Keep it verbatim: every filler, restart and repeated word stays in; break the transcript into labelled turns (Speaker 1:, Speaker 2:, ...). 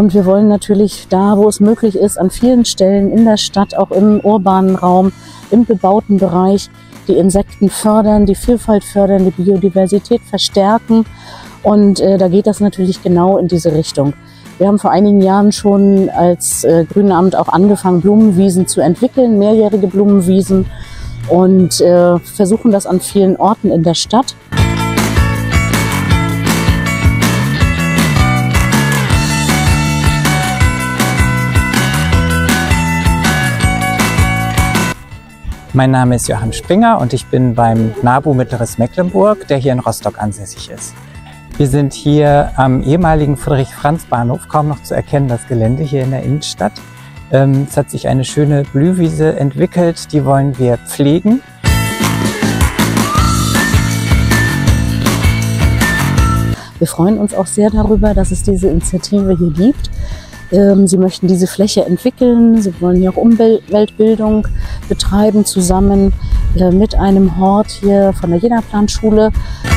Speaker 1: Und wir wollen natürlich da, wo es möglich ist, an vielen Stellen in der Stadt, auch im urbanen Raum, im bebauten Bereich, die Insekten fördern, die Vielfalt fördern, die Biodiversität verstärken. Und äh, da geht das natürlich genau in diese Richtung. Wir haben vor einigen Jahren schon als äh, Grünenamt auch angefangen, Blumenwiesen zu entwickeln, mehrjährige Blumenwiesen, und äh, versuchen das an vielen Orten in der Stadt.
Speaker 2: Mein Name ist Johann Springer und ich bin beim NABU Mittleres Mecklenburg, der hier in Rostock ansässig ist. Wir sind hier am ehemaligen Friedrich-Franz-Bahnhof, kaum noch zu erkennen, das Gelände hier in der Innenstadt. Ähm, es hat sich eine schöne Blühwiese entwickelt, die wollen wir pflegen.
Speaker 1: Wir freuen uns auch sehr darüber, dass es diese Initiative hier gibt. Sie möchten diese Fläche entwickeln, sie wollen hier auch Umweltbildung betreiben, zusammen mit einem Hort hier von der Jena Planschule.